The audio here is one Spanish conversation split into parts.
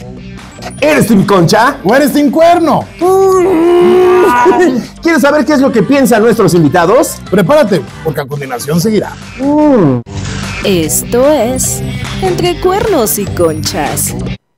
¿Eres Team Concha? ¿O eres Team Cuerno? ¿Quieres saber qué es lo que piensan nuestros invitados? Prepárate, porque a continuación seguirá. Esto es Entre Cuernos y Conchas.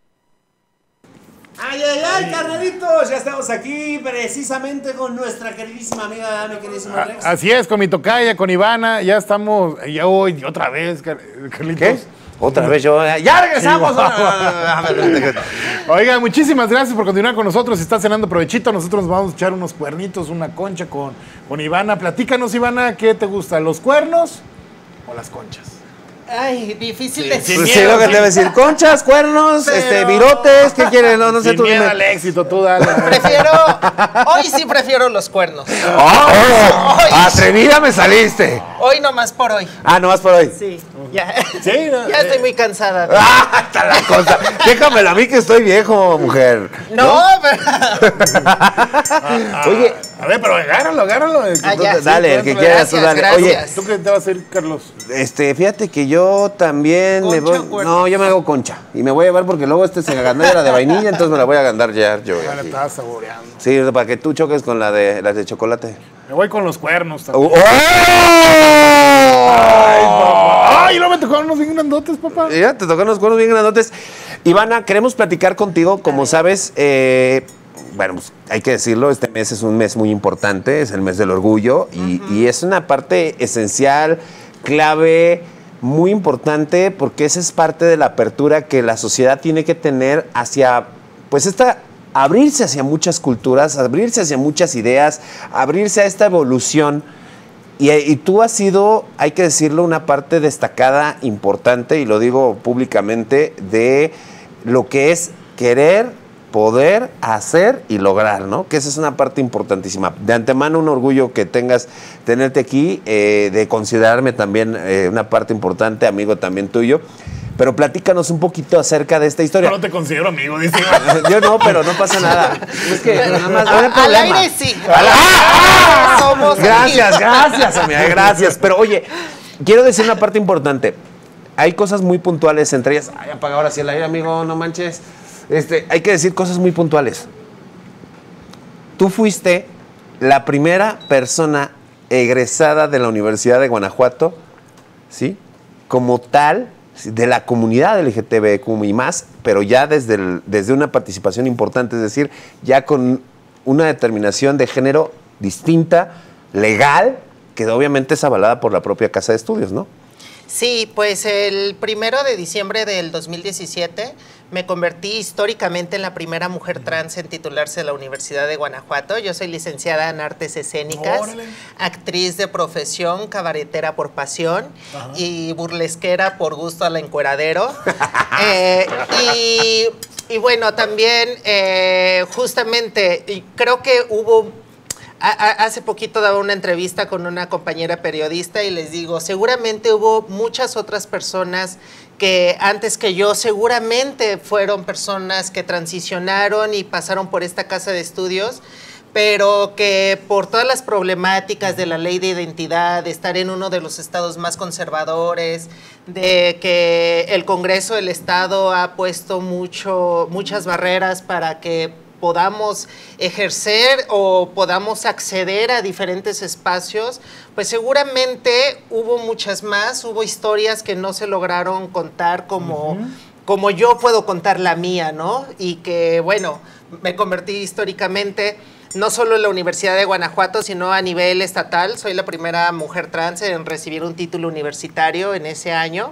¡Ay, ay, ay, carnalitos! Ya estamos aquí precisamente con nuestra queridísima amiga, mi queridísimo Alex. Así es, con mi tocaya, con Ivana, ya estamos, ya hoy, otra vez, Carlitos. ¿Qué? Otra vez yo. ¡Ya regresamos! Oiga, muchísimas gracias por continuar con nosotros. Si está cenando, provechito. Nosotros nos vamos a echar unos cuernitos, una concha con Ivana. Platícanos, Ivana, ¿qué te gusta? ¿Los cuernos o las conchas? Ay, difícil decir. Pues sí, lo que te voy a decir. Conchas, cuernos, virotes, ¿qué quieren? No sé, Sin tú miedo dime. al éxito, tú dale. Hoy sí prefiero los cuernos. ¡Atrevida me saliste! Hoy nomás por hoy. Ah, nomás por hoy. Sí, ya. Sí, Ya estoy muy cansada. ¡Ah, está la cosa! Déjamelo a mí que estoy viejo, mujer. No, pero... Oye, A ver, pero agárralo. ya. dale, el que quieras tú, dale. Gracias. Oye, ¿Tú qué te vas a ir, Carlos? fíjate que yo también me ¿Concha voy. o cuerno? No, yo me hago concha. Y me voy a llevar porque luego se gandalla de vainilla, entonces me la voy a agandar ya yo. Ya le Aquí. estaba saboreando. Sí, para que tú choques con las de chocolate. Me voy con los cuernos también. ¡Oh! Ay, papá. Ay, no me tocaron unos bien grandotes, papá. Ya, te tocan los cuernos bien grandotes. Ivana, queremos platicar contigo. Como sabes, bueno, pues, hay que decirlo, este mes es un mes muy importante, es el mes del orgullo y es una parte esencial, clave, muy importante, porque esa es parte de la apertura que la sociedad tiene que tener hacia, pues, abrirse hacia muchas culturas, abrirse hacia muchas ideas, abrirse a esta evolución. Y tú has sido, hay que decirlo, una parte destacada, importante, y lo digo públicamente, de lo que es querer, poder, hacer y lograr, ¿no? Que esa es una parte importantísima. De antemano, un orgullo que tenerte aquí, de considerarme también una parte importante, amigo también tuyo. Pero platícanos un poquito acerca de esta historia. Yo no te considero amigo, dice. Yo no, pero no pasa nada. Es que nada más no hay Al problema. aire sí. Somos gracias, amiga, gracias. Pero oye, quiero decir una parte importante. Hay cosas muy puntuales, entre ellas. Ay, apaga ahora sí el aire, amigo, no manches. Hay que decir cosas muy puntuales. Tú fuiste la primera persona egresada de la Universidad de Guanajuato, ¿sí? Como tal, de la comunidad LGTBQ y más, pero ya desde una participación importante, es decir, ya con una determinación de género distinta, legal, que obviamente es avalada por la propia Casa de Estudios, ¿no? Sí, pues el 1 de diciembre del 2017 me convertí históricamente en la primera mujer trans en titularse de la Universidad de Guanajuato. Yo soy licenciada en Artes Escénicas, actriz de profesión, cabaretera por pasión y burlesquera por gusto al encueradero. Y bueno, también justamente creo que hubo... Hace poquito daba una entrevista con una compañera periodista y les digo, seguramente hubo muchas otras personas que antes que yo seguramente fueron personas que transicionaron y pasaron por esta casa de estudios, pero que por todas las problemáticas de la ley de identidad, de estar en uno de los estados más conservadores, de que el Congreso del Estado ha puesto muchas barreras para que podamos ejercer o podamos acceder a diferentes espacios, pues seguramente hubo muchas más, hubo historias que no se lograron contar como yo puedo contar la mía, ¿no? Y que, bueno, me convertí históricamente no solo en la Universidad de Guanajuato, sino a nivel estatal. Soy la primera mujer trans en recibir un título universitario en ese año.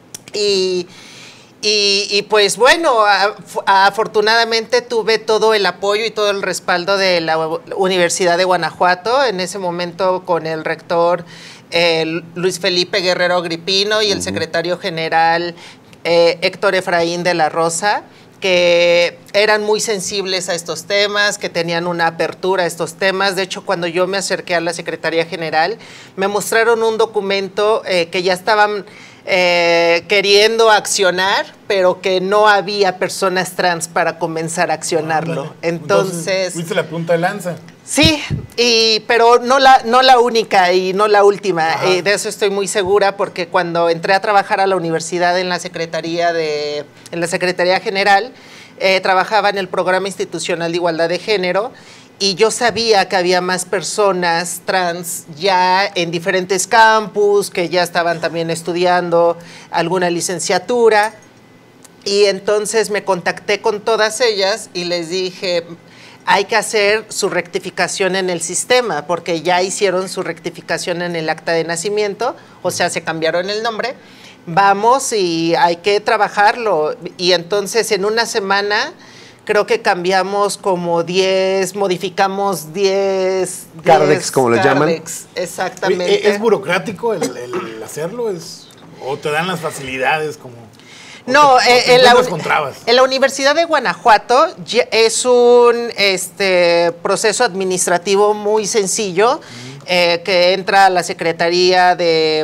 Y pues bueno, afortunadamente tuve todo el apoyo y todo el respaldo de la Universidad de Guanajuato, en ese momento con el rector Luis Felipe Guerrero Agripino y el secretario general Héctor Efraín de la Rosa, que eran muy sensibles a estos temas, que tenían una apertura a estos temas. De hecho, cuando yo me acerqué a la Secretaría General, me mostraron un documento que ya estaban queriendo accionar, pero que no había personas trans para comenzar a accionarlo. Entonces fuiste la punta de lanza. Sí, pero no la única y no la última. De eso estoy muy segura, porque cuando entré a trabajar a la universidad en la Secretaría General, trabajaba en el Programa Institucional de Igualdad de Género y yo sabía que había más personas trans ya en diferentes campus, que ya estaban también estudiando alguna licenciatura. Y entonces me contacté con todas ellas y les dije, hay que hacer su rectificación en el sistema, porque ya hicieron su rectificación en el acta de nacimiento, o sea, se cambiaron el nombre. Vamos y hay que trabajarlo. Y entonces en una semana creo que cambiamos como 10, modificamos 10... Cardex, como les llaman. Exactamente. Oye, ¿es burocrático el hacerlo? ¿O te dan las facilidades como...? No, en la Universidad de Guanajuato es un proceso administrativo muy sencillo que entra a la Secretaría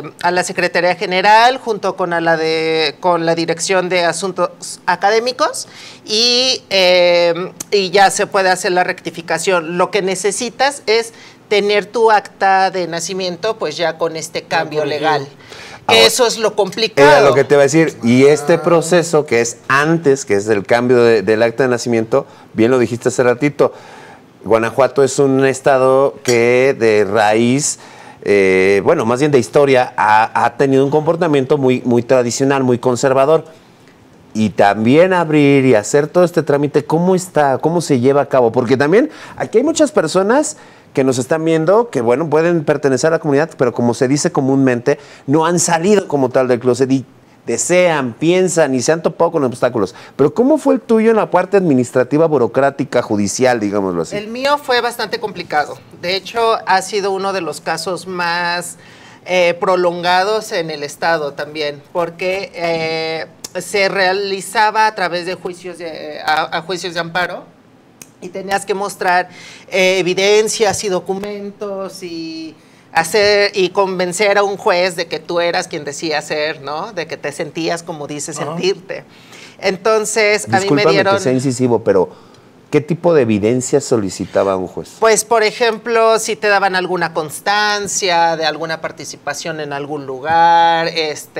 General junto con la Dirección de Asuntos Académicos y ya se puede hacer la rectificación. Lo que necesitas es tener tu acta de nacimiento pues ya con este cambio legal. Ahora, eso es lo complicado. Era lo que te iba a decir. Y este proceso que es antes, que es el cambio del acta de nacimiento, bien lo dijiste hace ratito, Guanajuato es un estado que de raíz, bueno, más bien de historia, ha tenido un comportamiento muy, muy tradicional, muy conservador. Y también abrir y hacer todo este trámite, ¿cómo está? ¿Cómo se lleva a cabo? Porque también aquí hay muchas personas que nos están viendo, que bueno, pueden pertenecer a la comunidad, pero como se dice comúnmente, no han salido como tal del closet y desean, piensan y se han topado con obstáculos. Pero ¿cómo fue el tuyo en la parte administrativa, burocrática, judicial, digámoslo así? El mío fue bastante complicado. De hecho, ha sido uno de los casos más prolongados en el estado también, porque se realizaba a través de juicios juicios de amparo. Y tenías que mostrar evidencias y documentos y convencer a un juez de que tú eras quien decía ser, ¿no? De que te sentías como dices sentirte. Entonces, a mí me dieron... que sea incisivo, pero ¿qué tipo de evidencia solicitaba un juez? Pues, por ejemplo, si te daban alguna constancia de alguna participación en algún lugar,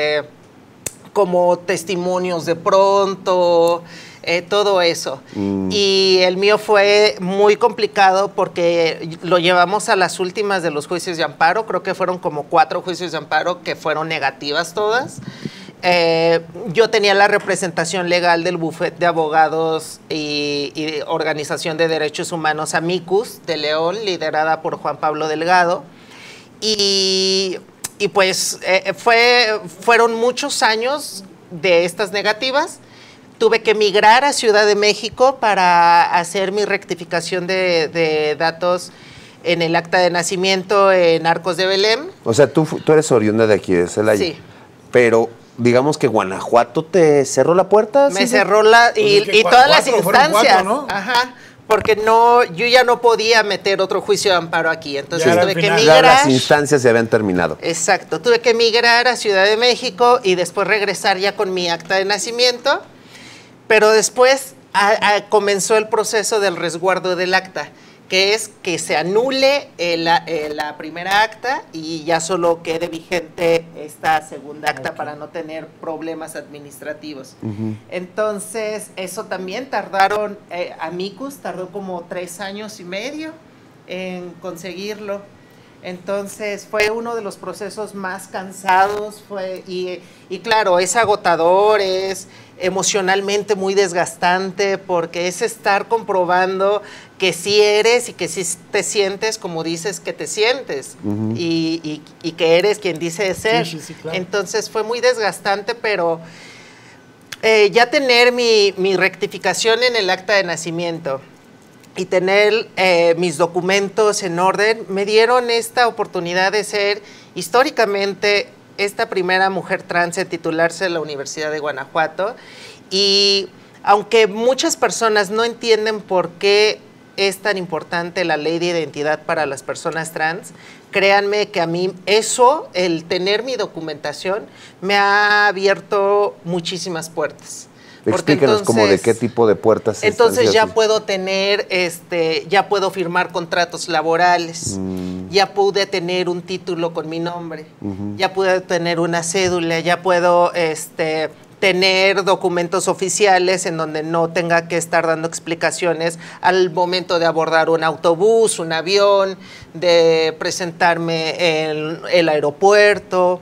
como testimonios de pronto... todo eso. Y el mío fue muy complicado porque lo llevamos a las últimas de los juicios de amparo. Creo que fueron como 4 juicios de amparo que fueron negativas todas. Yo tenía la representación legal del bufete de abogados y Organización de Derechos Humanos Amicus de León, liderada por Juan Pablo Delgado. Y pues fueron muchos años de estas negativas. Tuve que emigrar a Ciudad de México para hacer mi rectificación de datos en el acta de nacimiento en Arcos de Belén. O sea, tú eres oriunda de aquí, de Celaya. Sí. Pero digamos que Guanajuato te cerró la puerta. Me cerró y todas las instancias. 4, ¿no? Ajá. Porque yo ya no podía meter otro juicio de amparo aquí. Entonces tuve que emigrar. Ya las instancias se habían terminado. Exacto. Tuve que emigrar a Ciudad de México y después regresar ya con mi acta de nacimiento. Pero después comenzó el proceso del resguardo del acta, que es que se anule la primera acta y ya solo quede vigente esta segunda acta para no tener problemas administrativos. Entonces, eso también tardaron, Amicus tardó como 3 años y medio en conseguirlo. Entonces fue uno de los procesos más cansados, y claro, es agotador, es emocionalmente muy desgastante porque es estar comprobando que sí eres y que sí te sientes como dices que te sientes y que eres quien dice ser. Sí, claro. Entonces fue muy desgastante, pero ya tener mi rectificación en el acta de nacimiento y tener mis documentos en orden, me dieron esta oportunidad de ser históricamente esta primera mujer trans en titularse en la Universidad de Guanajuato. Y aunque muchas personas no entienden por qué es tan importante la ley de identidad para las personas trans, créanme que a mí eso, el tener mi documentación, me ha abierto muchísimas puertas. Explíquenos como de qué tipo de puertas. Entonces ya puedo tener, ya puedo firmar contratos laborales, ya pude tener un título con mi nombre, ya pude tener una cédula, ya puedo tener documentos oficiales en donde no tenga que estar dando explicaciones al momento de abordar un autobús, un avión, de presentarme en el aeropuerto.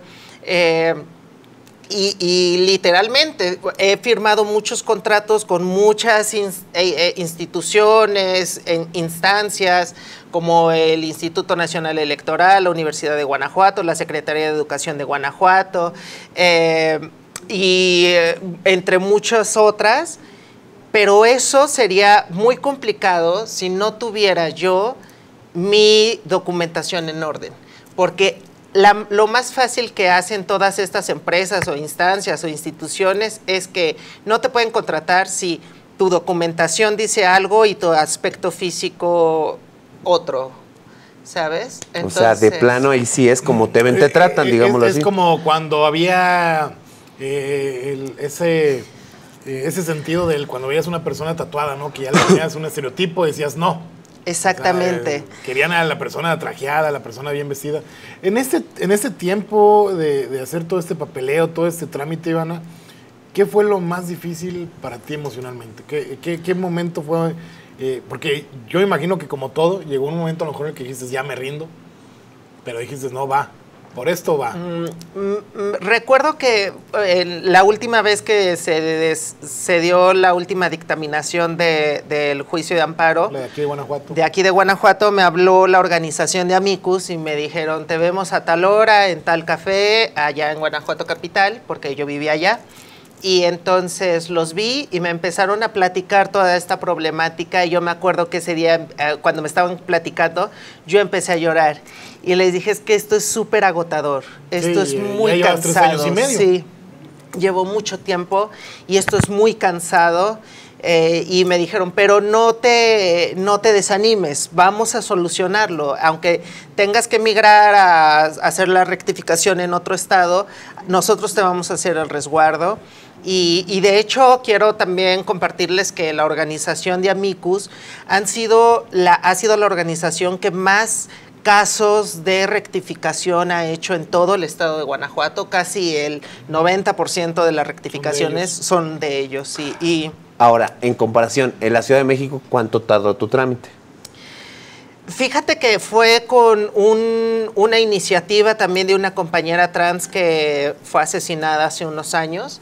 Y literalmente he firmado muchos contratos con muchas instituciones, instancias, como el Instituto Nacional Electoral, la Universidad de Guanajuato, la Secretaría de Educación de Guanajuato, entre muchas otras, pero eso sería muy complicado si no tuviera yo mi documentación en orden, porque lo más fácil que hacen todas estas empresas o instancias o instituciones es que no te pueden contratar si tu documentación dice algo y tu aspecto físico otro, ¿sabes? Entonces, o sea, de plano ahí sí es como te ven, te tratan, digámoslo así. Es como cuando había ese sentido del cuando veías una persona tatuada, ¿no? Que ya le tenías un estereotipo, decías no. Exactamente. O sea, querían a la persona trajeada, a la persona bien vestida. En este tiempo de hacer todo este papeleo, todo este trámite, Ivana, ¿qué fue lo más difícil para ti emocionalmente? ¿Qué momento fue? Porque yo imagino que como todo, llegó un momento a lo mejor en el que dijiste, ya me rindo, pero dijiste, no, va. Por esto va. Recuerdo que la última vez que se dio la última dictaminación del juicio de amparo, de aquí de Guanajuato. De aquí de Guanajuato me habló la organización de Amicus y me dijeron, te vemos a tal hora en tal café, allá en Guanajuato capital, porque yo vivía allá. Y entonces los vi y me empezaron a platicar toda esta problemática. Y yo me acuerdo que ese día, cuando me estaban platicando, yo empecé a llorar. Y les dije, es que esto es súper agotador. Esto sí, es muy ya cansado. 3 años y medio. Sí, llevo mucho tiempo y esto es muy cansado. Y me dijeron, pero no te desanimes, vamos a solucionarlo. Aunque tengas que emigrar a hacer la rectificación en otro estado, nosotros te vamos a hacer el resguardo. Y de hecho, quiero también compartirles que la organización de Amicus ha sido la organización que más casos de rectificación ha hecho en todo el estado de Guanajuato. Casi el 90% de las rectificaciones son de ellos. Sí. Y ahora, en comparación, en la Ciudad de México, ¿cuánto tardó tu trámite? Fíjate que fue con una iniciativa también de una compañera trans que fue asesinada hace unos años.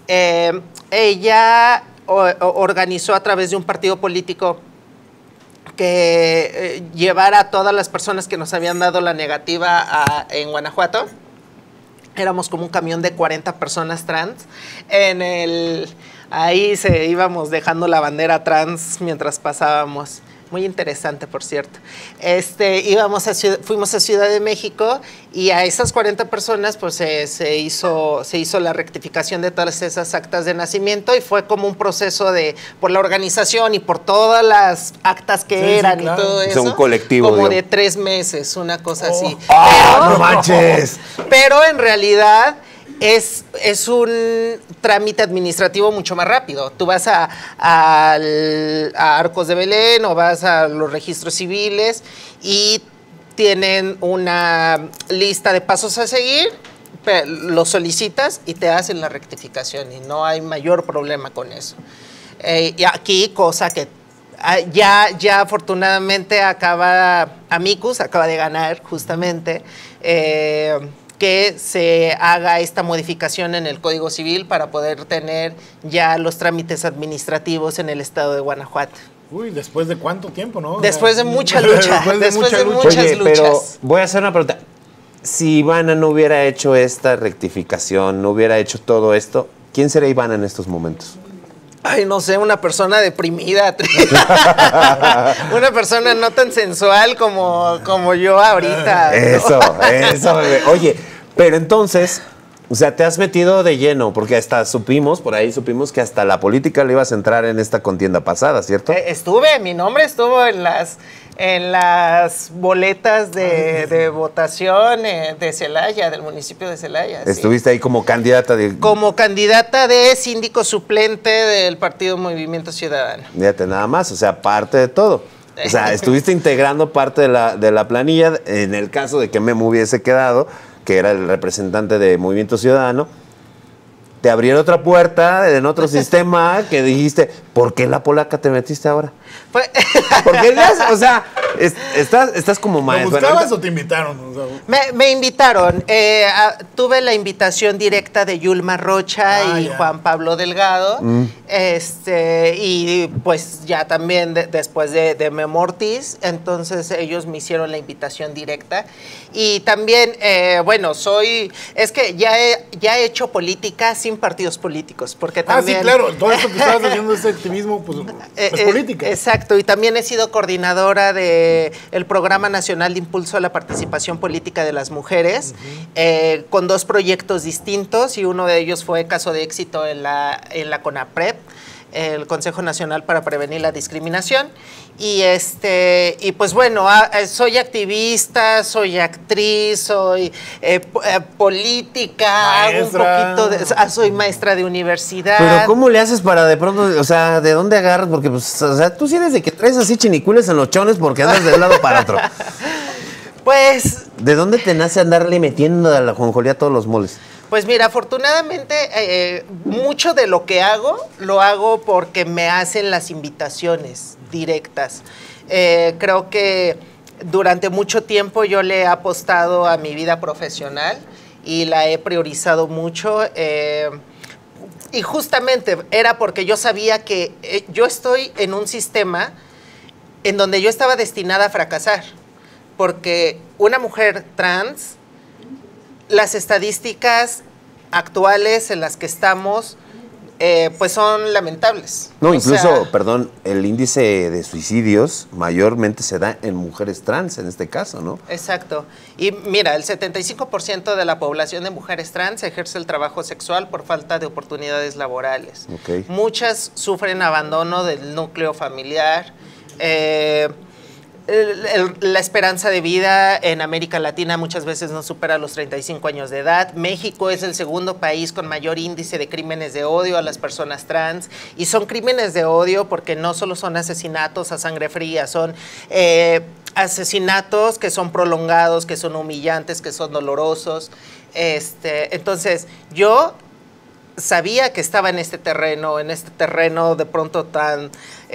Ella organizó a través de un partido político que llevara a todas las personas que nos habían dado la negativa en Guanajuato. Éramos como un camión de 40 personas trans. Ahí íbamos dejando la bandera trans mientras pasábamos. Muy interesante, por cierto. Fuimos a Ciudad de México y a esas 40 personas pues se hizo la rectificación de todas esas actas de nacimiento y fue como un proceso por la organización y por todas las actas que eran claro. Y todo eso. Es un colectivo. Como de 3 meses, una cosa así. ¡No manches! Pero en realidad es un trámite administrativo mucho más rápido. Tú vas a Arcos de Belén o vas a los registros civiles y tienen una lista de pasos a seguir, lo solicitas y te hacen la rectificación y no hay mayor problema con eso. Y aquí, cosa que ya afortunadamente Amicus acaba de ganar justamente, que se haga esta modificación en el Código Civil para poder tener ya los trámites administrativos en el estado de Guanajuato. Uy, ¿después de cuánto tiempo, no? Después de mucha lucha. Después de muchas Oye, luchas. Pero voy a hacer una pregunta. Si Ivana no hubiera hecho esta rectificación, no hubiera hecho todo esto, ¿quién sería Ivana en estos momentos? Ay, no sé, una persona deprimida. Una persona no tan sensual como yo ahorita. Eso, bebé. Oye, pero entonces, o sea, te has metido de lleno, porque por ahí supimos que hasta la política le ibas a entrar en esta contienda pasada, ¿cierto? Mi nombre estuvo en las boletas de votación de Celaya, del municipio de Celaya. Estuviste ahí como candidata Como candidata de síndico suplente del Partido Movimiento Ciudadano. Fíjate, nada más, o sea, parte de todo. O sea, estuviste integrando parte de la planilla, en el caso de que Memo hubiese quedado, que era el representante de Movimiento Ciudadano, te abrieron otra puerta en otro sistema que dijiste, ¿por qué la polaca te metiste ahora? Pues, Porque o sea, estás como ¿Lo maestro. buscabas o te invitaron? O sea, me invitaron. Tuve la invitación directa de Yulma Rocha y ya. Juan Pablo Delgado. Y pues ya también después de Memo Ortiz. Entonces ellos me hicieron la invitación directa. Y también, bueno, es que ya he hecho política sin partidos políticos. Porque también, sí, claro. Todo esto que estabas haciendo, ese activismo, pues es política. Exacto, y también he sido coordinadora del Programa Nacional de Impulso a la Participación Política de las Mujeres, con 2 proyectos distintos, y uno de ellos fue caso de éxito en la CONAPRED, el Consejo Nacional para Prevenir la Discriminación. Y pues bueno, soy activista, soy actriz, soy política, hago un Maestra. poquito soy maestra de universidad. Pero ¿cómo le haces para de pronto, o sea, de dónde agarras? Porque, pues, o sea, tú sí eres de que traes así chinicules en los chones porque andas de un lado para otro. Pues ¿De dónde te nace andarle metiendo a la jonjolía a todos los moles? Pues mira, afortunadamente mucho de lo que hago, lo hago porque me hacen las invitaciones directas. Creo que durante mucho tiempo yo le he apostado a mi vida profesional y la he priorizado mucho. Y justamente era porque yo sabía que yo estoy en un sistema en donde yo estaba destinada a fracasar. Porque una mujer trans, las estadísticas actuales en las que estamos, pues son lamentables. No, O incluso, sea, perdón, el índice de suicidios mayormente se da en mujeres trans en este caso, ¿no? Exacto. Y mira, el 75% de la población de mujeres trans ejerce el trabajo sexual por falta de oportunidades laborales. Ok. Muchas sufren abandono del núcleo familiar. La esperanza de vida en América Latina muchas veces no supera los 35 años de edad. México es el segundo país con mayor índice de crímenes de odio a las personas trans. Y son crímenes de odio porque no solo son asesinatos a sangre fría, son asesinatos que son prolongados, que son humillantes, que son dolorosos. Entonces, yo sabía que estaba en este terreno de pronto tan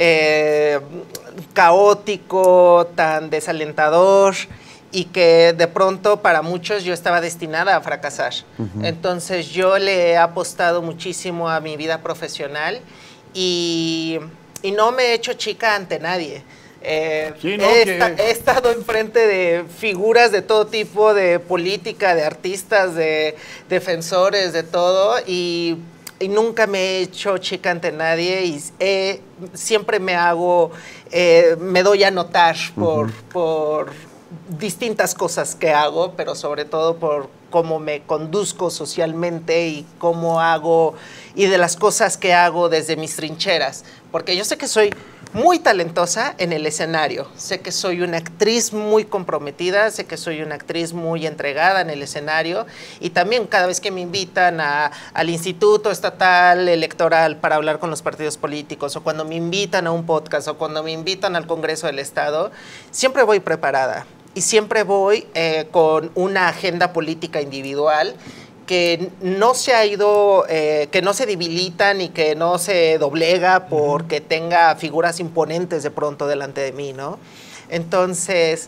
caótico, tan desalentador, y que de pronto para muchos yo estaba destinada a fracasar. Entonces yo le he apostado muchísimo a mi vida profesional y no me he hecho chica ante nadie. Sí, ¿no? He estado enfrente de figuras de todo tipo, de política, de artistas, de defensores, de todo, y nunca me he hecho chica ante nadie y siempre me doy a notar por distintas cosas que hago, pero sobre todo por cómo me conduzco socialmente y cómo hago, y de las cosas que hago desde mis trincheras, porque yo sé que soy muy talentosa en el escenario, sé que soy una actriz muy comprometida, sé que soy una actriz muy entregada en el escenario, y también cada vez que me invitan al Instituto Estatal Electoral para hablar con los partidos políticos, o cuando me invitan a un podcast, o cuando me invitan al Congreso del Estado, siempre voy preparada y siempre voy con una agenda política individual que no se ha ido, que no se debilita ni que no se doblega porque tenga figuras imponentes de pronto delante de mí, ¿no? Entonces,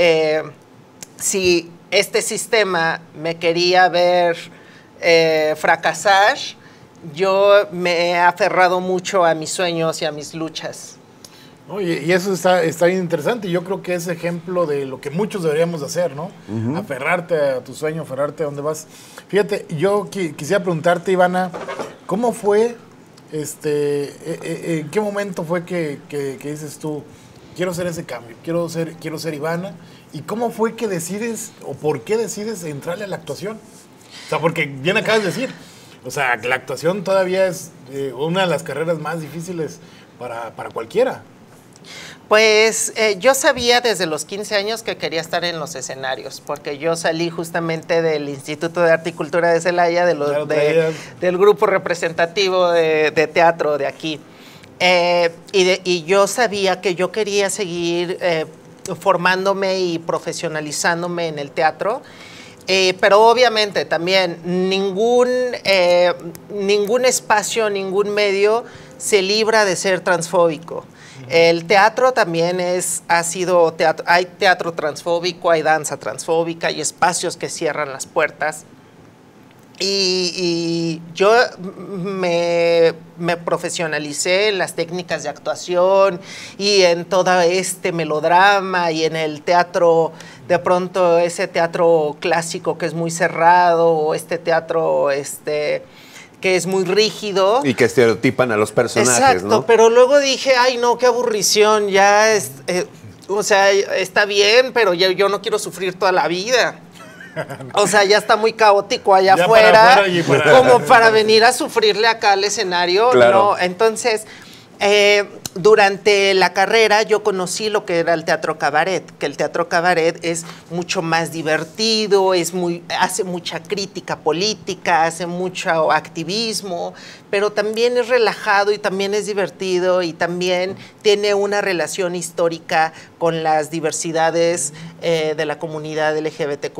si este sistema me quería ver fracasar, yo me he aferrado mucho a mis sueños y a mis luchas. Oye, y eso está bien interesante. Yo creo que es ejemplo de lo que muchos deberíamos hacer, ¿no? Aferrarte a tu sueño, aferrarte a donde vas. Fíjate, yo quisiera preguntarte, Ivana, ¿cómo fue, en qué momento fue que dices tú, quiero hacer ese cambio, quiero ser Ivana? ¿Y cómo fue que decides, o por qué decides entrarle a la actuación? O sea, porque bien acabas de decir, o sea, que la actuación todavía es una de las carreras más difíciles para cualquiera. Pues yo sabía desde los 15 años que quería estar en los escenarios, porque yo salí justamente del Instituto de Arte y Cultura de Celaya, del grupo representativo de teatro de aquí. Y yo sabía que yo quería seguir formándome y profesionalizándome en el teatro. Pero obviamente también ningún espacio, ningún medio se libra de ser transfóbico. El teatro también ha sido teatro, hay teatro transfóbico, hay danza transfóbica, hay espacios que cierran las puertas. Y yo me profesionalicé en las técnicas de actuación y en todo este melodrama y en el teatro, de pronto ese teatro clásico que es muy cerrado, o este teatro que es muy rígido. Y que estereotipan a los personajes, exacto, ¿no? Pero luego dije, ay no, qué aburrición, ya o sea, está bien, pero yo no quiero sufrir toda la vida. O sea, ya está muy caótico allá Ya afuera, para como para venir a sufrirle acá al escenario. Claro. No, entonces, durante la carrera yo conocí lo que era el teatro cabaret, que el teatro cabaret es mucho más divertido, hace mucha crítica política, hace mucho activismo, pero también es relajado y también es divertido y también tiene una relación histórica con las diversidades de la comunidad LGBTQ+.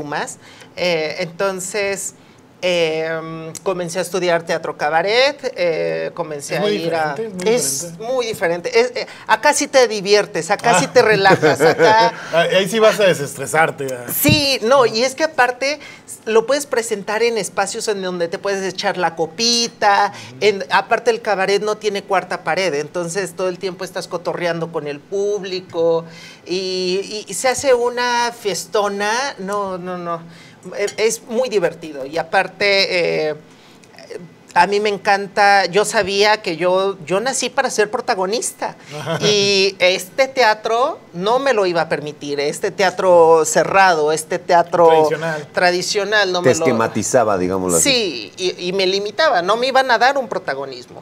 Entonces, comencé a estudiar teatro cabaret, comencé a ir a... Es muy diferente. Acá sí te diviertes, acá sí te relajas, acá... Ahí sí vas a desestresarte. Sí, no, y es que aparte lo puedes presentar en espacios en donde te puedes echar la copita, aparte el cabaret no tiene cuarta pared, entonces todo el tiempo estás cotorreando con el público y se hace una fiestona, no. Es muy divertido y aparte a mí me encanta, yo sabía que yo nací para ser protagonista y este teatro no me lo iba a permitir, este teatro cerrado, este teatro tradicional no te me lo... esquematizaba, digámoslo así. Sí, y me limitaba, no me iban a dar un protagonismo.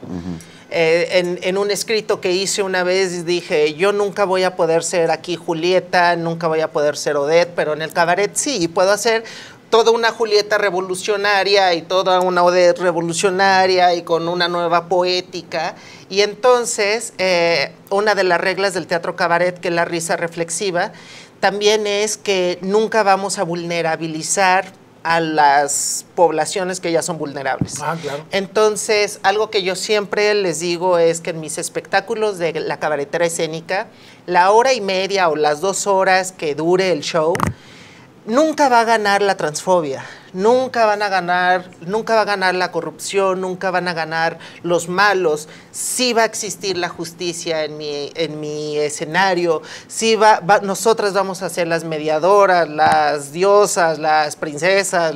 En un escrito que hice una vez dije, yo nunca voy a poder ser aquí Julieta, nunca voy a poder ser Odette, pero en el cabaret sí, puedo hacer toda una Julieta revolucionaria y toda una Odette revolucionaria y con una nueva poética. Y entonces, una de las reglas del teatro cabaret, que es la risa reflexiva, también es que nunca vamos a vulnerabilizar a las poblaciones que ya son vulnerables. Ah, claro. Entonces, algo que yo siempre les digo es que en mis espectáculos de la cabaretera escénica, la hora y media o las 2 horas que dure el show, nunca va a ganar la transfobia, nunca va a ganar la corrupción, nunca van a ganar los malos. Sí va a existir la justicia en mi escenario, sí nosotras vamos a ser las mediadoras, las diosas, las princesas,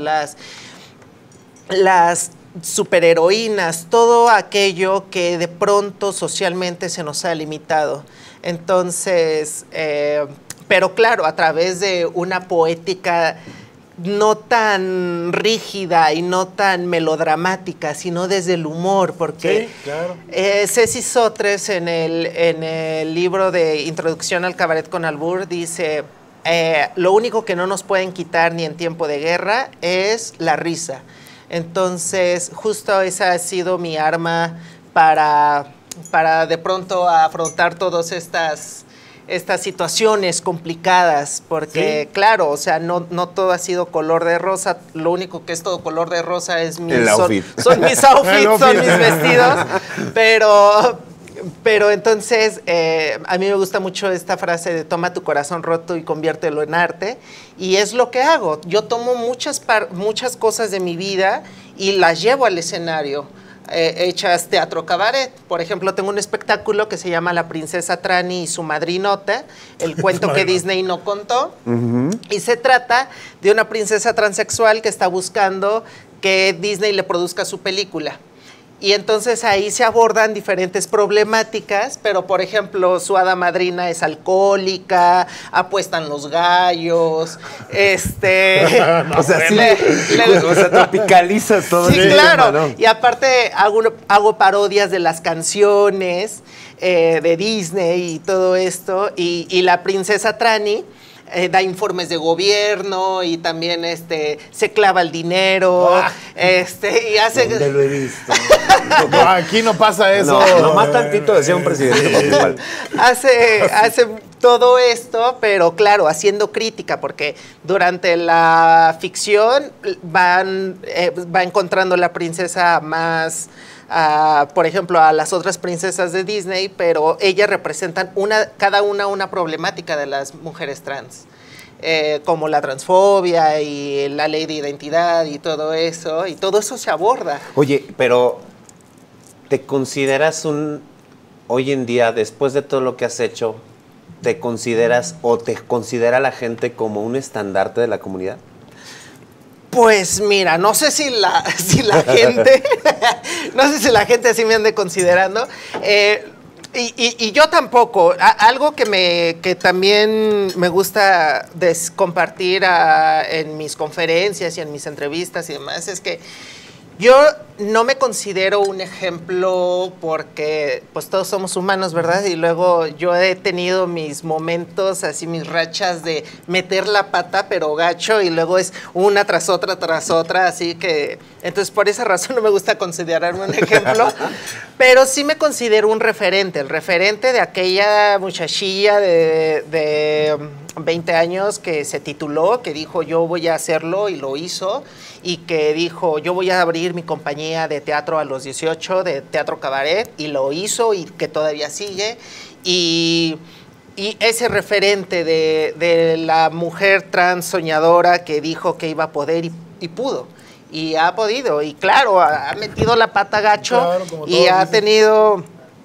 las superheroínas, todo aquello que de pronto socialmente se nos ha limitado. Entonces, pero claro, a través de una poética no tan rígida y no tan melodramática, sino desde el humor, porque sí, claro. Ceci Sotres en el libro de Introducción al Cabaret con Albur dice, lo único que no nos pueden quitar ni en tiempo de guerra es la risa. Entonces, justo esa ha sido mi arma para de pronto afrontar todas estas situaciones complicadas, porque sí, claro, o sea, no todo ha sido color de rosa, lo único que es todo color de rosa es son mis outfits, son mis vestidos, pero entonces a mí me gusta mucho esta frase de toma tu corazón roto y conviértelo en arte, y es lo que hago. Yo tomo muchas cosas de mi vida y las llevo al escenario. Hechas teatro cabaret. Por ejemplo, tengo un espectáculo que se llama La princesa Trani y su madrinota, el cuento que Disney no contó, y se trata de una princesa transexual que está buscando que Disney le produzca su película. Y entonces ahí se abordan diferentes problemáticas, pero por ejemplo su hada madrina es alcohólica, apuestan los gallos, o sea, o sea, tropicaliza todo. Sí, claro, tema, ¿no? Y aparte hago parodias de las canciones de Disney y todo esto, y la princesa Trani da informes de gobierno y también se clava el dinero, y hace... ¿Dónde lo he visto? No, aquí no pasa eso. No, más tantito decía un presidente municipal. hace todo esto, pero claro, haciendo crítica, porque durante la ficción va encontrando la princesa más, por ejemplo, a las otras princesas de Disney, pero ellas representan cada una problemática de las mujeres trans. Como la transfobia y la ley de identidad y todo eso se aborda. Oye, pero ¿te consideras hoy en día, después de todo lo que has hecho, te consideras o te considera la gente como un estandarte de la comunidad? Pues mira, no sé si la gente, no sé si la gente así me ande considerando. Y yo tampoco. Algo que también me gusta compartir en mis conferencias y en mis entrevistas y demás es que yo no me considero un ejemplo porque pues todos somos humanos, ¿verdad? Y luego yo he tenido mis momentos, así mis rachas de meter la pata pero gacho y luego es una tras otra, así que... Entonces por esa razón no me gusta considerarme un ejemplo, pero sí me considero un referente, el referente de aquella muchachilla de 20 años que se tituló, que dijo yo voy a hacerlo y lo hizo, y que dijo yo voy a abrir mi compañía de teatro a los 18, de teatro cabaret, y lo hizo y que todavía sigue. Y ese referente de la mujer trans soñadora que dijo que iba a poder y pudo. Y ha podido. Y claro, ha metido la pata gacho, claro, y ha tenido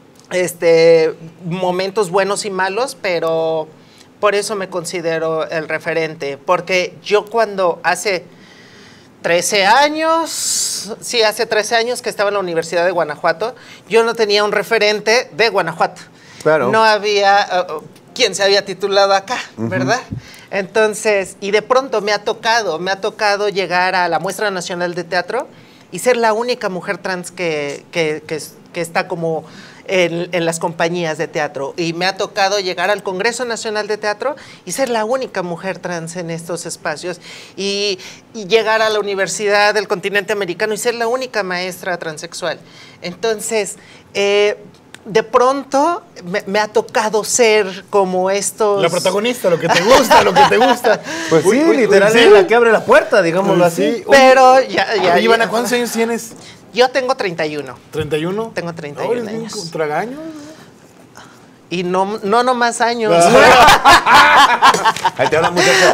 momentos buenos y malos, pero por eso me considero el referente. Porque yo cuando hace 13 años que estaba en la Universidad de Guanajuato, yo no tenía un referente de Guanajuato. Claro. No había quien se había titulado acá, ¿verdad? Entonces, y de pronto me ha tocado llegar a la Muestra Nacional de Teatro y ser la única mujer trans que está como en las compañías de teatro. Y me ha tocado llegar al Congreso Nacional de Teatro y ser la única mujer trans en estos espacios. Y llegar a la Universidad del Continente Americano y ser la única maestra transexual. Entonces, de pronto me ha tocado ser como estos... La protagonista, lo que te gusta. Pues sí, literal, es la que abre la puerta, digámoslo así. Sí. Pero ya. Ivana, ¿cuántos años tienes? Yo tengo 31. ¿31? Tengo 31 ¿Eres bien años. tragaños? Y no más años. Ahí te habla muchacho.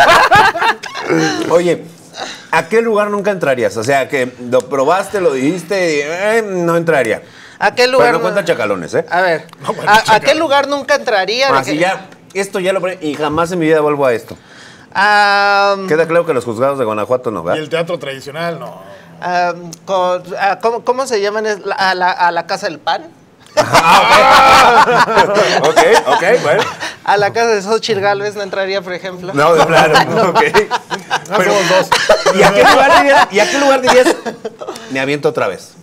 Oye, ¿a qué lugar nunca entrarías? O sea, que lo probaste, lo dijiste, no entraría. ¿A qué lugar? Pero no cuentan chacalones, ¿eh? A ver, No, bueno, ¿a qué lugar nunca entraría? Así ya, esto ya lo... Y jamás en mi vida vuelvo a esto. Queda claro que los juzgados de Guanajuato no, Y ¿verdad? el teatro tradicional, no. ¿Cómo se llaman? ¿A la Casa del Pan? Ok, bueno. ¿A la casa de Xochitl Gálvez no entraría, por ejemplo? No, de plano, ok. Pero somos dos. ¿Y a qué lugar dirías? Me aviento otra vez.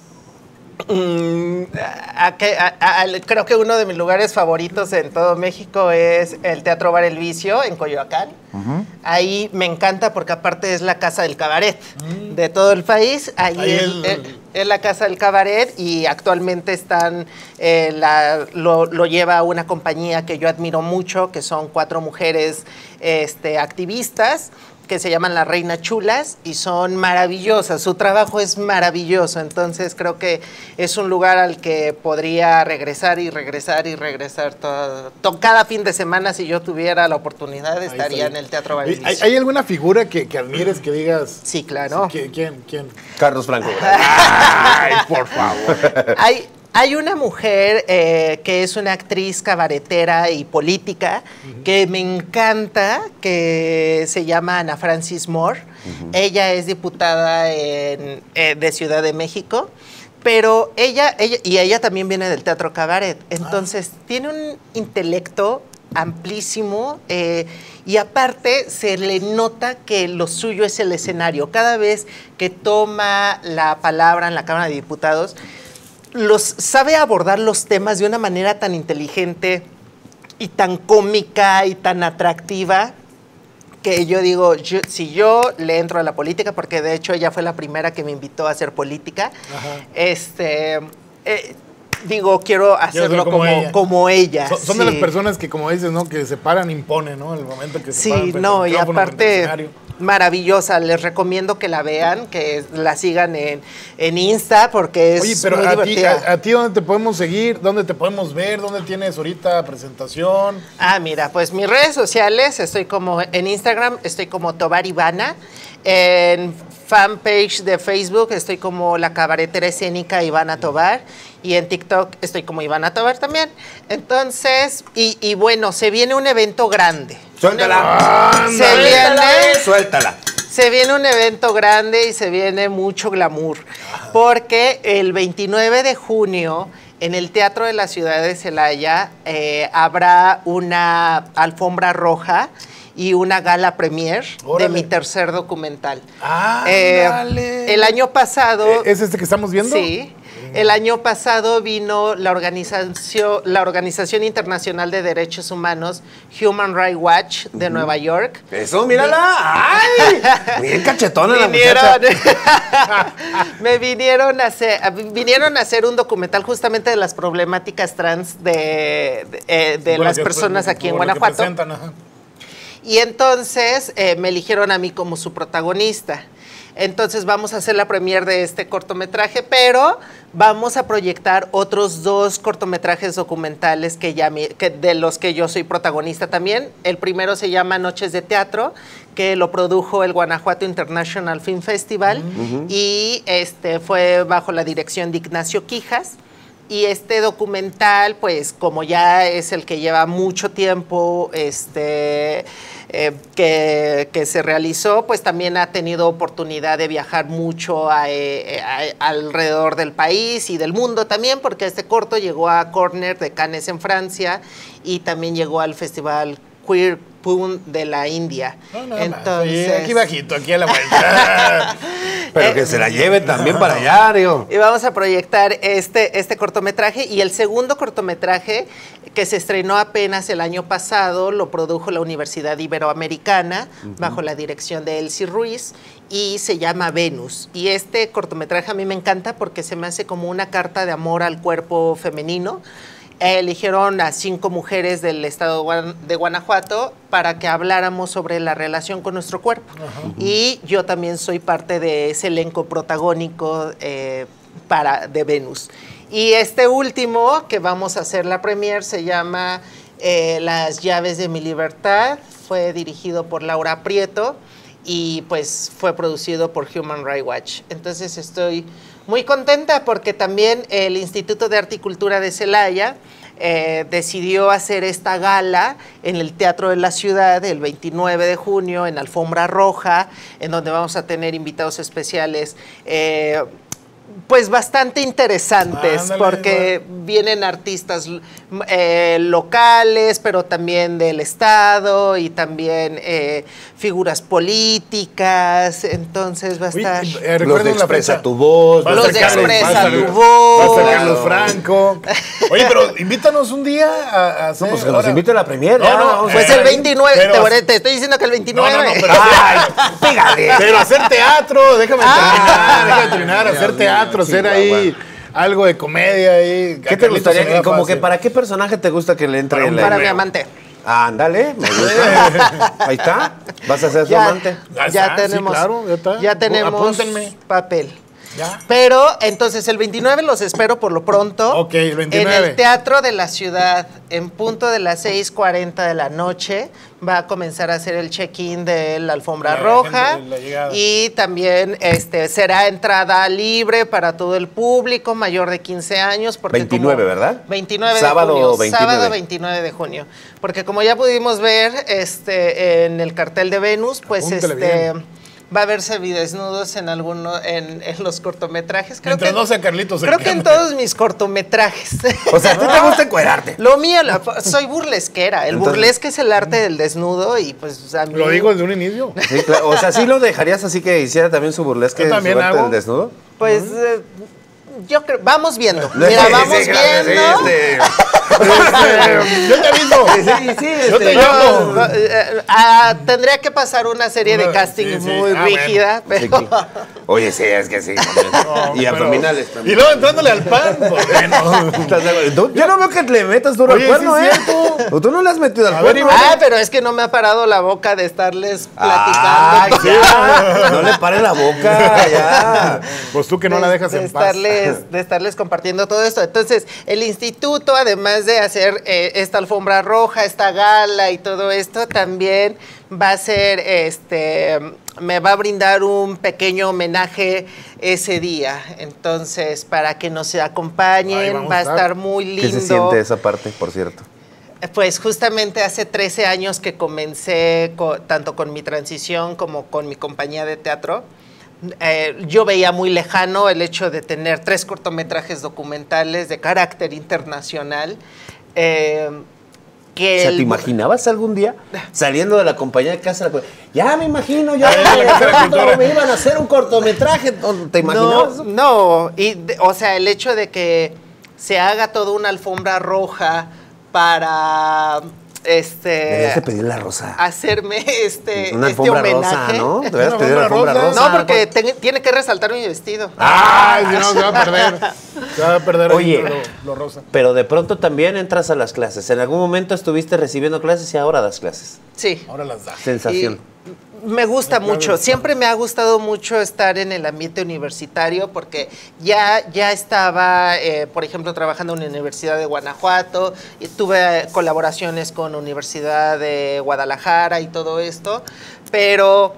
Creo que uno de mis lugares favoritos en todo México es el Teatro Bar El Vicio en Coyoacán. Ahí me encanta porque aparte es la casa del cabaret de todo el país. Ahí es la casa del cabaret y actualmente lo lleva una compañía que yo admiro mucho, que son 4 mujeres activistas, que se llaman Las Reinas Chulas y son maravillosas, su trabajo es maravilloso, entonces creo que es un lugar al que podría regresar cada fin de semana. Si yo tuviera la oportunidad estaría en el Teatro Bar El Vicio. ¿Hay alguna figura que admires, que digas? Sí, claro. ¿Quién? Carlos Franco. Ay, por favor. Hay una mujer que es una actriz cabaretera y política que me encanta, que se llama Ana Francis Moore. Ella es diputada de Ciudad de México, pero ella también viene del teatro cabaret. Entonces, tiene un intelecto amplísimo y aparte se le nota que lo suyo es el escenario. Cada vez que toma la palabra en la Cámara de Diputados, sabe abordar los temas de una manera tan inteligente y tan cómica y tan atractiva que yo digo, si yo le entro a la política, porque de hecho ella fue la primera que me invitó a hacer política, digo, quiero hacerlo como ella. Son de las personas que, como dices, ¿no? Que se paran, imponen, ¿no? El momento que se paran. Sí, no, y aparte, maravillosa. Les recomiendo que la vean, que la sigan en Insta, porque es muy divertida. ¿A ti dónde te podemos seguir? ¿Dónde te podemos ver? ¿Dónde tienes ahorita presentación? Mira, pues mis redes sociales, estoy como en Instagram, estoy como Tovar Ivana. En fanpage de Facebook estoy como la cabaretera escénica Ivana Tovar, y en TikTok estoy como Ivana Tovar también. Entonces, y bueno, se viene un evento grande. Suéltala. Suéltala. Se viene un evento grande y se viene mucho glamour, porque el 29 de junio en el Teatro de la Ciudad de Celaya habrá una alfombra roja y una gala premier de mi tercer documental. El año pasado... ¿Es este que estamos viendo? Sí. El año pasado vino la Organización Internacional de Derechos Humanos, Human Rights Watch, de Nueva York. Eso, mírala. ¡Ay! Bien cachetona la muchacha. Me vinieron a hacer un documental justamente de las problemáticas trans de las personas aquí en Guanajuato. Y entonces me eligieron a mí como su protagonista. Entonces vamos a hacer la premier de este cortometraje, pero vamos a proyectar otros 2 cortometrajes documentales de los que yo soy protagonista también. El primero se llama Noches de Teatro, que lo produjo el Guanajuato International Film Festival, y fue bajo la dirección de Ignacio Quijas. Y este documental, pues como ya es el que lleva mucho tiempo que se realizó, pues también ha tenido oportunidad de viajar mucho alrededor del país y del mundo también, porque este corto llegó a Corner de Cannes en Francia y también llegó al Festival Queer Pun de la India. Entonces, aquí bajito, aquí a la vuelta. Pero que se la lleve también para allá, digo. Y vamos a proyectar este cortometraje, y el segundo cortometraje que se estrenó apenas el año pasado lo produjo la Universidad Iberoamericana bajo la dirección de Elsie Ruiz, y se llama Venus. Y este cortometraje a mí me encanta porque se me hace como una carta de amor al cuerpo femenino. Eligieron a 5 mujeres del estado de Guanajuato para que habláramos sobre la relación con nuestro cuerpo. Y yo también soy parte de ese elenco protagónico de Venus. Y este último, que vamos a hacer la premier, se llama Las llaves de mi libertad. Fue dirigido por Laura Prieto y pues fue producido por Human Rights Watch. Entonces estoy muy contenta porque también el Instituto de Arte y Cultura de Celaya decidió hacer esta gala en el Teatro de la Ciudad el 29 de junio en Alfombra Roja, en donde vamos a tener invitados especiales pues bastante interesantes, porque vienen artistas locales, pero también del estado, y también figuras políticas. Entonces va a estar... Los de Expresa tu Voz. Los de Expresa tu Voz. Va a estar Carlos Franco. Oye, pero invítanos un día a hacer... No, pues que nos invite a la premier. Pues el 29, te estoy diciendo que el 29. Pero, pégale. Pero hacer teatro, déjame terminar, hacer teatro, hacer ahí algo de comedia ahí. ¿Qué te gustaría? Como que ¿para qué personaje te gusta que le entre? Para mi amante. Ándale, me gusta. Ahí está. ¿Vas a ser su amante? Ya tenemos, sí, claro, ya tenemos apúntenme. papel. ¿Ya? Pero entonces el 29 los espero por lo pronto. Ok, el 29. En el Teatro de la Ciudad, en punto de las 6:40 de la noche, va a comenzar a hacer el check-in de la Alfombra Roja. Y también será entrada libre para todo el público mayor de 15 años. Porque 29, ¿verdad? 29 sábado de junio. 29. Sábado 29 de junio. Porque como ya pudimos ver en el cartel de Venus, pues va a haber semidesnudos en los cortometrajes. Mientras no sea Carlitos. Creo que en todos mis cortometrajes. O sea, ¿a ti te gusta encuerarte? Lo mío, soy burlesquera. El burlesque es el arte del desnudo y pues a mí... Lo digo desde un inicio. Sí, claro. O sea, ¿sí lo dejarías así que hiciera también su burlesque? Yo también su arte hago. del desnudo? Pues Yo creo, vamos viendo. Mira, vamos viendo. Yo te aviso. Yo te llamo. Tendría que pasar una serie de casting muy rígida, pero... Oye, sí, es que sí. Y abdominales Y también. luego entrándole al pan. ¿Por qué no? Yo no veo que le metas duro Oye, al cuerno, sí ¿eh? es cierto. ¿O tú no le has metido al A ver, cuerno? Iván. pero es que no me ha parado la boca de estarles platicando. Ay, ya. No le pare la boca, ya. Pues tú que no la dejas en paz. De estarles compartiendo todo esto. Entonces, el instituto, además de hacer esta alfombra roja, esta gala y todo esto, también va a ser, me va a brindar un pequeño homenaje ese día. Entonces, para que nos acompañen, Ahí vamos va a a estar. estar muy lindo. ¿Qué se siente esa parte, por cierto? Pues justamente hace 13 años que comencé tanto con mi transición como con mi compañía de teatro. Yo veía muy lejano el hecho de tener 3 cortometrajes documentales de carácter internacional. O sea, ¿te imaginabas algún día saliendo de la compañía de Casa de la Cultura? Ya me imagino, ya me iban a hacer un cortometraje. ¿Te imaginabas? No, o sea, el hecho de que se haga toda una alfombra roja para Deberías de pedir la rosa. hacerme Una alfombra homenaje. rosa, ¿no? Deberías Una pedir la alfombra alfombra rosa. No, porque tiene que resaltar mi vestido. Ay, si no, se va a perder. Se va a perder Oye. ahí lo rosa. Pero de pronto también entras a las clases. En algún momento estuviste recibiendo clases y ahora das clases. Sí. Ahora las da. Sensación. Me gusta mucho, siempre me ha gustado mucho estar en el ambiente universitario porque ya estaba, por ejemplo, trabajando en la Universidad de Guanajuato, y tuve colaboraciones con Universidad de Guadalajara y todo esto, pero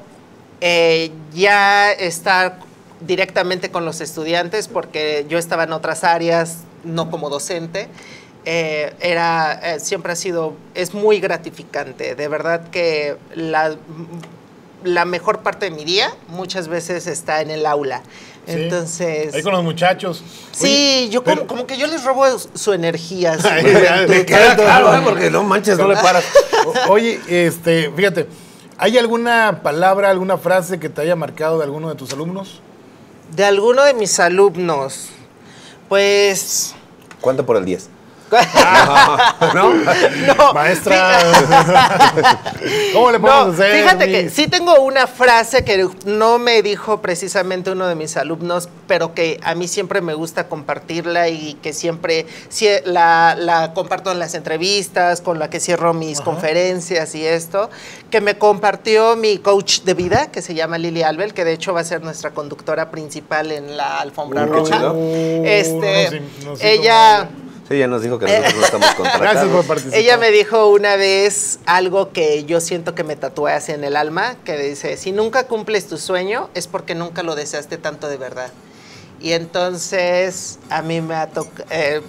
ya estar directamente con los estudiantes, porque yo estaba en otras áreas, no como docente, siempre es muy gratificante. De verdad que la mejor parte de mi día muchas veces está en el aula. Sí. Entonces... Ahí con los muchachos. Sí, Oye, yo pero- como que yo les robo su energía. su Ay, juventud. me queda claro, ¿eh? porque no manches, no le paras. Oye, fíjate, ¿hay alguna palabra, alguna frase que te haya marcado de alguno de tus alumnos? De alguno de mis alumnos, pues... ¿Cuánto por el 10? ¿No? Maestra. ¿Cómo le No, podemos hacer? fíjate que Miss? sí tengo una frase que no me dijo precisamente uno de mis alumnos, pero que a mí siempre me gusta compartirla y que siempre la comparto en las entrevistas, con la que cierro mis conferencias y esto, que me compartió mi coach de vida, que se llama Lili Albel, que de hecho va a ser nuestra conductora principal en la alfombra Qué roja. chido. Ella... Sí, ya nos dijo que nosotros no estamos contratados. Gracias por participar. Ella me dijo una vez algo que yo siento que me tatué así en el alma, que dice, si nunca cumples tu sueño es porque nunca lo deseaste tanto de verdad. Y entonces a mí me ha tocado,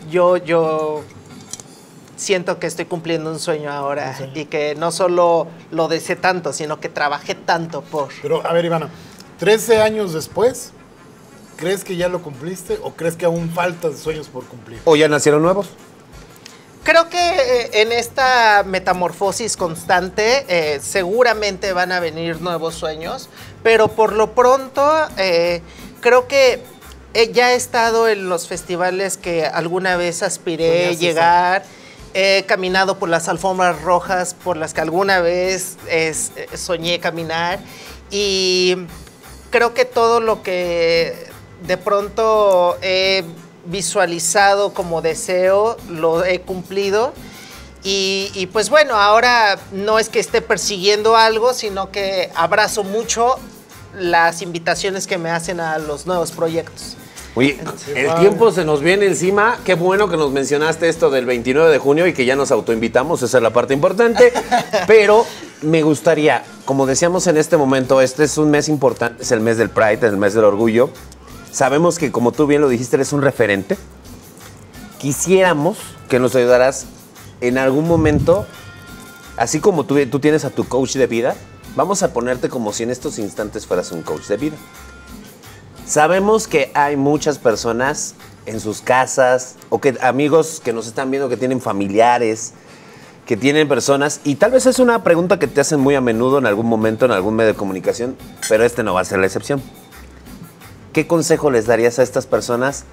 yo siento que estoy cumpliendo un sueño ahora y que no solo lo deseé tanto, sino que trabajé tanto por... Pero, a ver, Ivana, 13 años después, ¿crees que ya lo cumpliste o crees que aún faltan sueños por cumplir? ¿O ya nacieron nuevos? Creo que en esta metamorfosis constante seguramente van a venir nuevos sueños, pero por lo pronto creo que ya he estado en los festivales que alguna vez aspiré Soñaste llegar, he caminado por las alfombras rojas por las que alguna vez soñé caminar y creo que todo lo que de pronto he visualizado como deseo, lo he cumplido. Y pues bueno, ahora no es que esté persiguiendo algo, sino que abrazo mucho las invitaciones que me hacen a los nuevos proyectos. Oye, el tiempo se nos viene encima. Qué bueno que nos mencionaste esto del 29 de junio y que ya nos autoinvitamos. Esa es la parte importante. Pero me gustaría, como decíamos en este momento, este es un mes importante, es el mes del Pride, es el mes del orgullo. Sabemos que, como tú bien lo dijiste, eres un referente. Quisiéramos que nos ayudaras en algún momento, así como tú tienes a tu coach de vida, vamos a ponerte como si en estos instantes fueras un coach de vida. Sabemos que hay muchas personas en sus casas, o que amigos que nos están viendo que tienen familiares, que tienen personas, y tal vez es una pregunta que te hacen muy a menudo en algún momento, en algún medio de comunicación, pero este no va a ser la excepción. ¿Qué consejo les darías a estas personas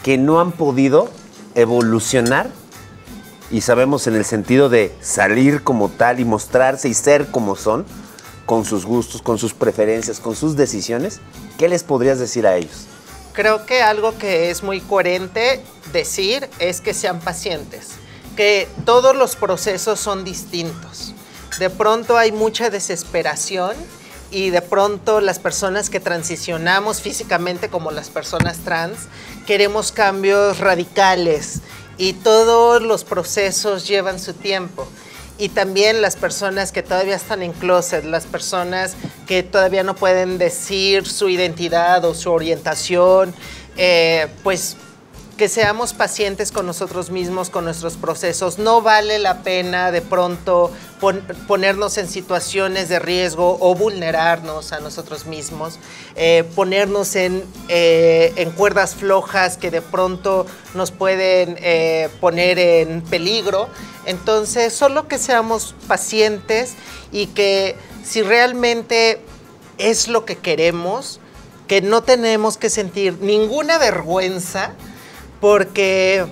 que no han podido evolucionar, y sabemos en el sentido de salir como tal y mostrarse y ser como son, con sus gustos, con sus preferencias, con sus decisiones, ¿qué les podrías decir a ellos? Creo que algo que es muy coherente decir es que sean pacientes, que todos los procesos son distintos. De pronto hay mucha desesperación y de pronto las personas que transicionamos físicamente como las personas trans queremos cambios radicales y todos los procesos llevan su tiempo. Y también las personas que todavía están en closet, las personas que todavía no pueden decir su identidad o su orientación, pues que seamos pacientes con nosotros mismos, con nuestros procesos. No vale la pena de pronto ponernos en situaciones de riesgo o vulnerarnos a nosotros mismos, ponernos en cuerdas flojas que de pronto nos pueden poner en peligro. Entonces, solo que seamos pacientes y que si realmente es lo que queremos, que no tenemos que sentir ninguna vergüenza, porque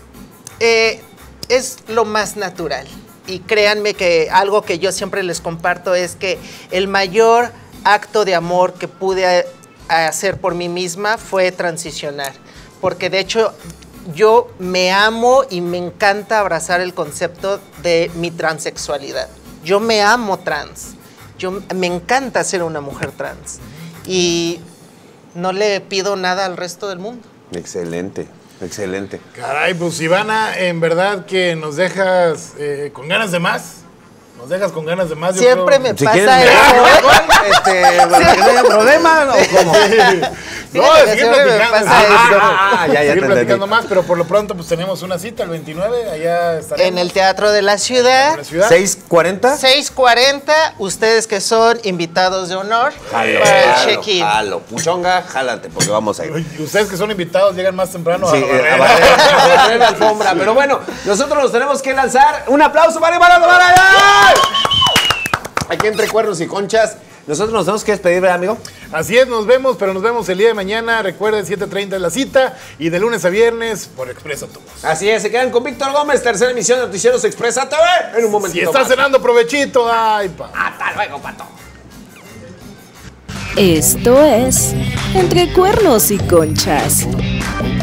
es lo más natural. Y créanme que algo que yo siempre les comparto es que el mayor acto de amor que pude hacer por mí misma fue transicionar. Porque de hecho yo me amo y me encanta abrazar el concepto de mi transexualidad. Yo me amo trans. Me encanta ser una mujer trans. Y no le pido nada al resto del mundo. Excelente. Excelente. Caray, pues Ivana, en verdad que nos dejas con ganas de más. Nos dejas con ganas de más. Siempre me Si pasa quieren, eso. ¿para que no haya problema o cómo? No, Fíjate, seguir siempre me platicando. pasa eso. ya te Seguir entendí. platicando más, pero por lo pronto pues tenemos una cita el 29, allá estaremos. En el Teatro de la Ciudad. En la ciudad. 6:40. 6:40, ustedes que son invitados de honor para el check-in. Jalo, puchonga, jálate, porque vamos a ir. Y ustedes que son invitados llegan más temprano Sí, a barrer. a barrer la alfombra. Pero bueno, nosotros nos tenemos que lanzar. Un aplauso para Ivana Dorantes. Aquí entre cuernos y conchas. Nosotros nos tenemos que despedir, ¿verdad, amigo? Así es, nos vemos, pero nos vemos el día de mañana. Recuerden, 7:30 es la cita y de lunes a viernes por Expreso Tu Voz. Así es, se quedan con Víctor Gómez, tercera emisión de Noticieros Expresa TV. En un momentito Si estás más. cenando, provechito. Ay, pa. Hasta luego, pato. Esto es Entre Cuernos y Conchas.